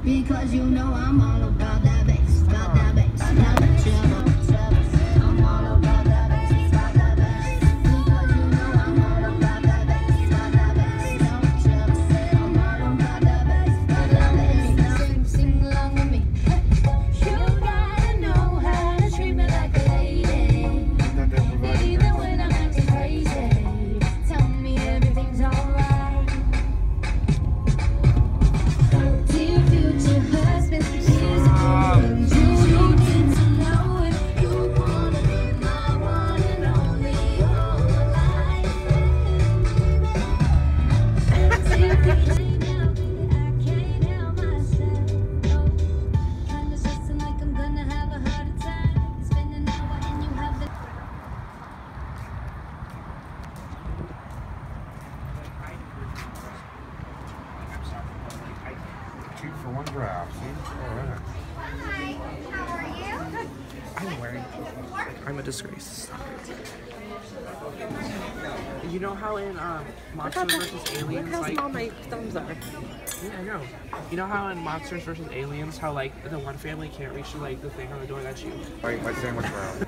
Because you know I'm all about that bass, about that bass. No trouble, trouble. I'm all about that bass, about that bass. Because you know I'm all about that bass, about that bass. No trouble. I'm all about that bass, about that bass. Sing along with me. You gotta know how to treat me like a lady, even when I'm acting crazy. Tell me everything's alright. Dear future husband, here's a thing you need to know. If you wanna be my one and only all my life. Dear future, I can't help myself. No, kinda stressing like I'm gonna have a heart attack. Spend an hour and you haven't. Two for one draft. See? All right. Hi, how are you? I'm a disgrace. You know how in Monsters vs. Aliens, Look how like, small my thumbs are. yeah, I know. You know how in Monsters vs. Aliens, how like the one family can't reach like the thing on the door, that's you. Wait, my sandwich round.